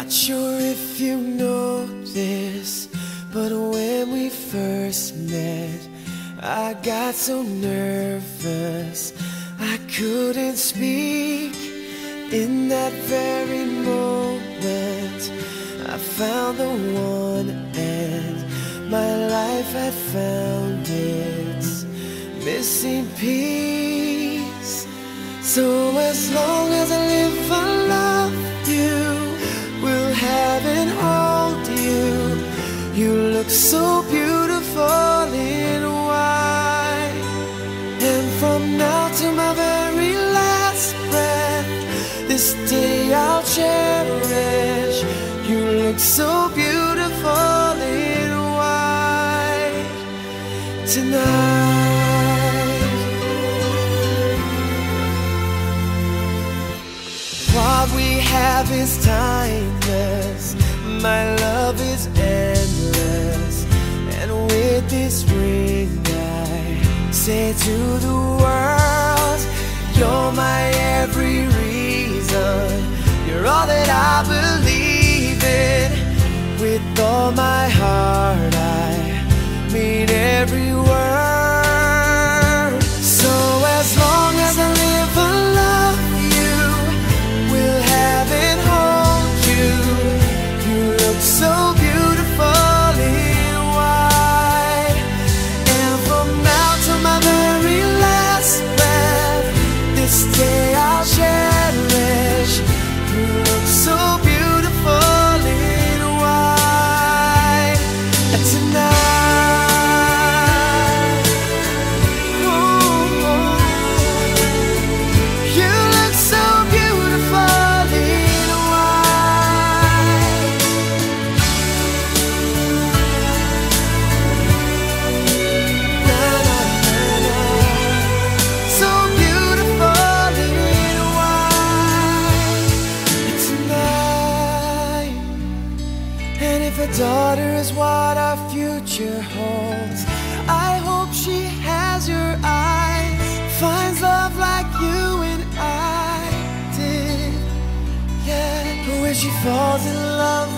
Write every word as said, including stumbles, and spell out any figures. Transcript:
Not sure if you know this, but when we first met, I got so nervous I couldn't speak. In that very moment, I found the one, and my life had found its missing piece. So as long as I live, I love you, will have and hold you. You look so beautiful in white, and from now to my very last breath, this day I'll cherish. You look so beautiful in white tonight. What we have is timeless, my love is endless, and with this ring I say to the world, you're my every reason, you're all that I believe in. With all my heart I mean every word. So as long as I live, I love you, will have and hold you. You look so beautiful in white, and from now to my very last breath, this day I'll cherish. You look so beautiful in white tonight. Ooh, you look so beautiful in white. Na, na, na, na. So beautiful in white tonight. And if a daughter is what our future holds, I hope she has your eyes, finds love like you and I did. Yeah, but when she falls in love